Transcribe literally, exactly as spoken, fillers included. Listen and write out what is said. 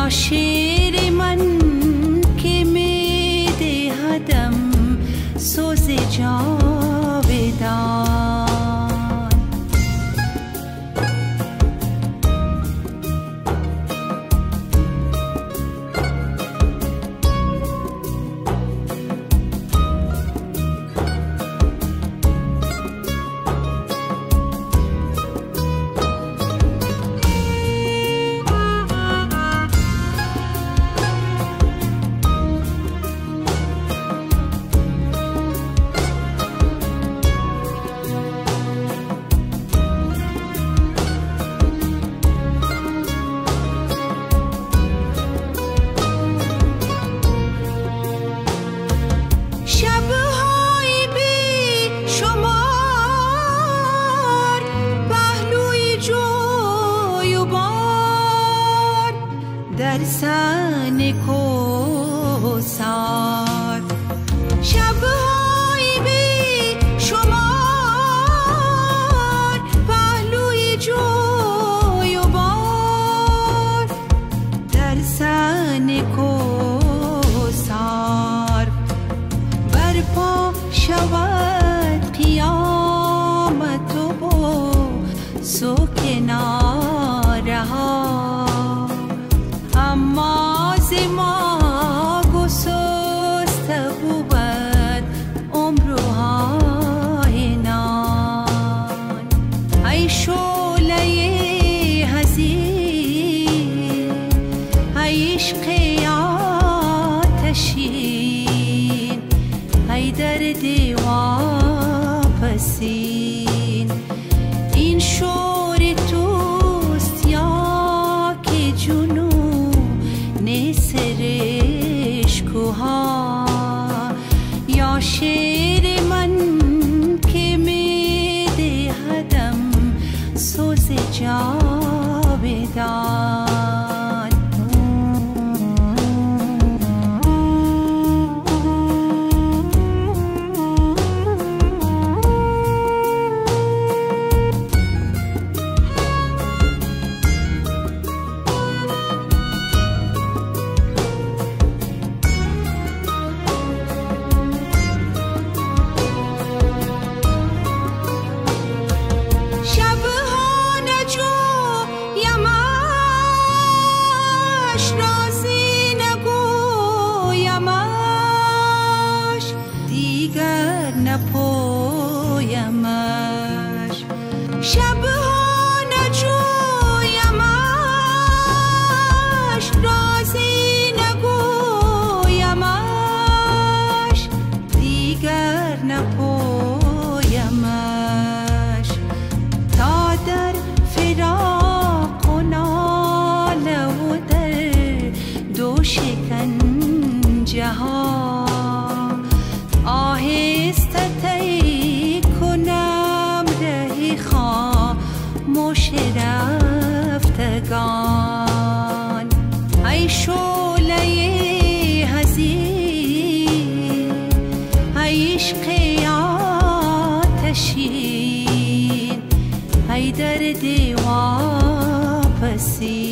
یا شعر من که می دهدم سوز جاودان. در سن کوثر شب‌های بی شمار، پهلوی جوی و بار. در سن کوثر برپا شود قیامت و بوس و کنارها. اما ز ما گسسته بود عمر و آینان. ای شعله حزین، ای عشق آتشین، ای درد واپسین. این شور توست یا که جنون سرشکوها، یا شعر من که می دهدم سوز جاودان. رازی نگویمش، دیگر نپویمش. شبها نجویمش، رازی نگویمش، دیگر نپویمش. تا در فراق و ناله و دو شکنجه ها آهسته طی کنم رهی خاموش رفتگان. ای شعله حزین، ای عشق آتشین، ای درد واپسین.